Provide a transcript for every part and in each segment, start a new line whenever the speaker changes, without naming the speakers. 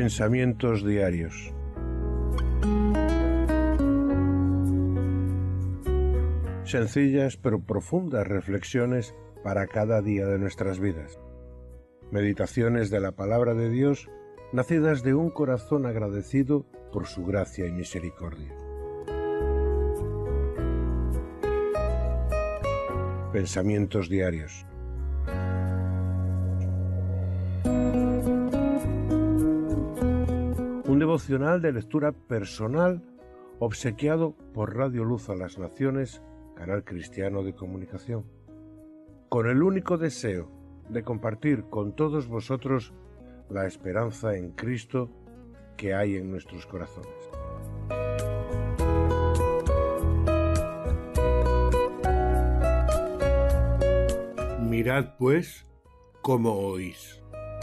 Pensamientos diarios. Sencillas pero profundas reflexiones para cada día de nuestras vidas. Meditaciones de la palabra de Dios, nacidas de un corazón agradecido por su gracia y misericordia. Pensamientos diarios. Un devocional de lectura personal obsequiado por Radio Luz a las Naciones, canal cristiano de comunicación, con el único deseo de compartir con todos vosotros la esperanza en Cristo que hay en nuestros corazones. Mirad, pues, cómo oís.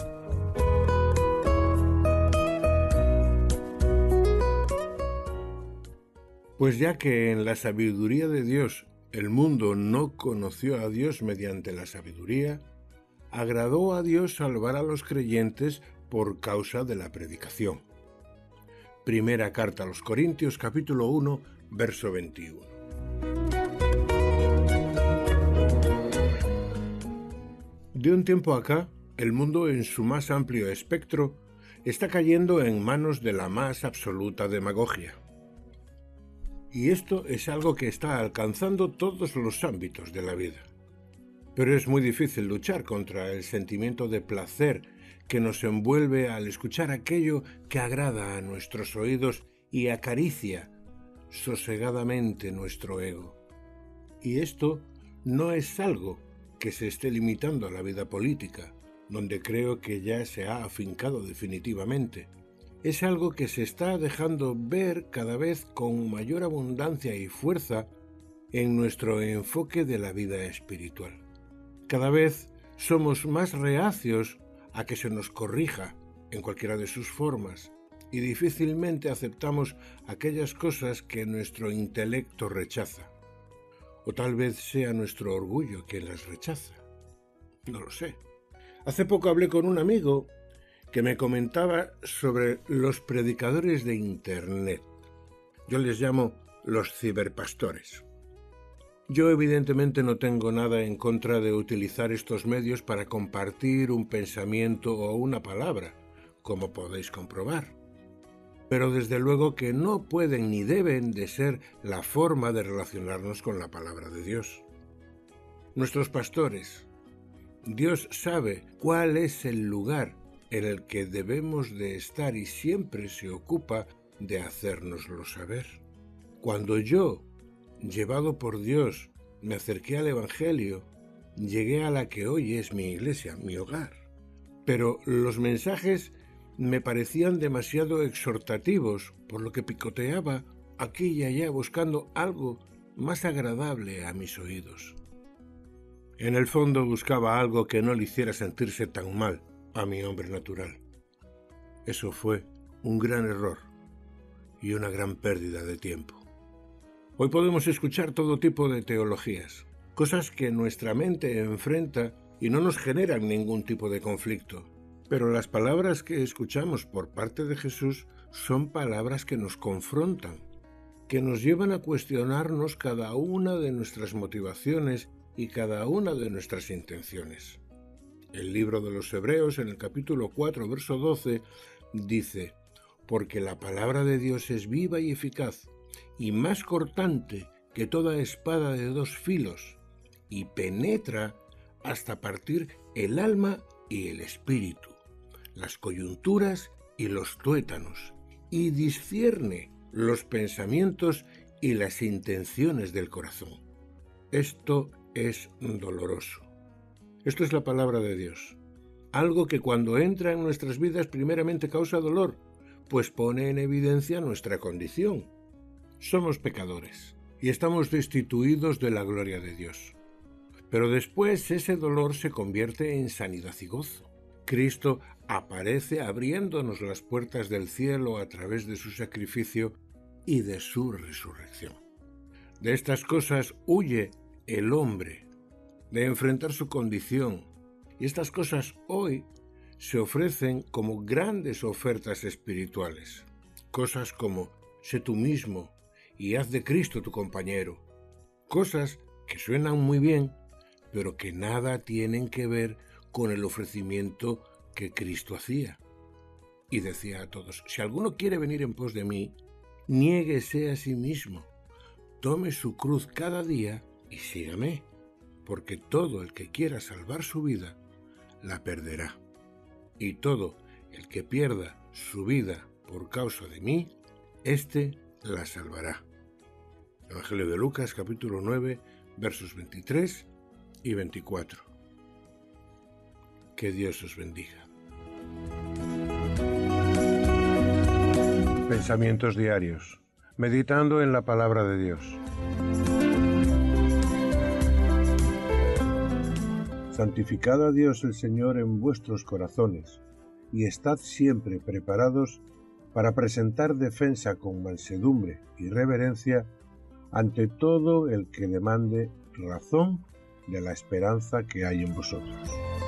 Pues ya que en la sabiduría de Dios el mundo no conoció a Dios mediante la sabiduría, agradó a Dios salvar a los creyentes por causa de la predicación. Primera carta a los Corintios, capítulo 1, verso 21. De un tiempo acá, el mundo en su más amplio espectro está cayendo en manos de la más absoluta demagogia. Y esto es algo que está alcanzando todos los ámbitos de la vida. Pero es muy difícil luchar contra el sentimiento de placer que nos envuelve al escuchar aquello que agrada a nuestros oídos y acaricia sosegadamente nuestro ego. Y esto no es algo que se esté limitando a la vida política, donde creo que ya se ha afincado definitivamente. Es algo que se está dejando ver cada vez con mayor abundancia y fuerza en nuestro enfoque de la vida espiritual. Cada vez somos más reacios a que se nos corrija en cualquiera de sus formas y difícilmente aceptamos aquellas cosas que nuestro intelecto rechaza. O tal vez sea nuestro orgullo quien las rechaza. No lo sé. Hace poco hablé con un amigo que me comentaba sobre los predicadores de Internet. Yo les llamo los ciberpastores. Yo evidentemente no tengo nada en contra de utilizar estos medios para compartir un pensamiento o una palabra, como podéis comprobar. Pero desde luego que no pueden ni deben de ser la forma de relacionarnos con la palabra de Dios. Nuestros pastores, Dios sabe cuál es el lugar en el que debemos de estar y siempre se ocupa de hacérnoslo saber. Cuando yo, llevado por Dios, me acerqué al Evangelio, llegué a la que hoy es mi iglesia, mi hogar. Pero los mensajes me parecían demasiado exhortativos, por lo que picoteaba aquí y allá buscando algo más agradable a mis oídos. En el fondo buscaba algo que no le hiciera sentirse tan mal a mi hombre natural. Eso fue un gran error y una gran pérdida de tiempo. Hoy podemos escuchar todo tipo de teologías, cosas que nuestra mente enfrenta y no nos generan ningún tipo de conflicto. Pero las palabras que escuchamos por parte de Jesús son palabras que nos confrontan, que nos llevan a cuestionarnos cada una de nuestras motivaciones y cada una de nuestras intenciones. El libro de los Hebreos, en el capítulo 4, verso 12, dice: «Porque la palabra de Dios es viva y eficaz, y más cortante que toda espada de dos filos, y penetra hasta partir el alma y el espíritu, las coyunturas y los tuétanos, y discierne los pensamientos y las intenciones del corazón». Esto es doloroso. Esto es la palabra de Dios. Algo que cuando entra en nuestras vidas primeramente causa dolor, pues pone en evidencia nuestra condición. Somos pecadores y estamos destituidos de la gloria de Dios. Pero después ese dolor se convierte en sanidad y gozo. Cristo aparece abriéndonos las puertas del cielo a través de su sacrificio y de su resurrección. De estas cosas huye el hombre, de enfrentar su condición, y estas cosas hoy se ofrecen como grandes ofertas espirituales. Cosas como sé tú mismo y haz de Cristo tu compañero. Cosas que suenan muy bien, pero que nada tienen que ver con el ofrecimiento que Cristo hacía. Y decía a todos, si alguno quiere venir en pos de mí, niéguese a sí mismo, tome su cruz cada día y sígame, porque todo el que quiera salvar su vida, la perderá. Y todo el que pierda su vida por causa de mí, éste la salvará. Evangelio de Lucas, capítulo 9, versos 23 y 24. Que Dios os bendiga. Pensamientos diarios. Meditando en la palabra de Dios. Santificad a Dios el Señor en vuestros corazones, y estad siempre preparados para presentar defensa con mansedumbre y reverencia ante todo el que demande razón de la esperanza que hay en vosotros.